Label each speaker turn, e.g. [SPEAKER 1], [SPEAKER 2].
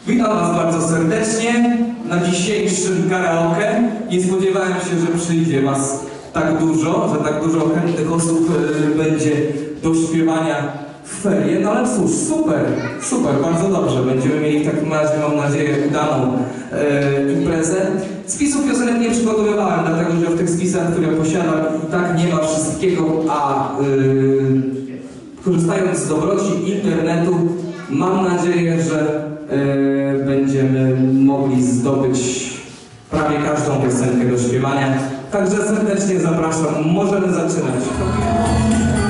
[SPEAKER 1] Witam Was bardzo serdecznie na dzisiejszym karaoke. Nie spodziewałem się, że przyjdzie Was tak dużo, że tak dużo chętnych osób będzie do śpiewania w ferie. No ale cóż, super, bardzo dobrze. Będziemy mieli w takim razie, mam nadzieję, udaną imprezę. Spisów piosenek nie przygotowywałem, dlatego że w tych spisach, które posiadam, i tak nie ma wszystkiego, a korzystając z dobroci internetu, mam nadzieję, że będziemy mogli zdobyć prawie każdą piosenkę do śpiewania. Także serdecznie zapraszam, możemy zaczynać.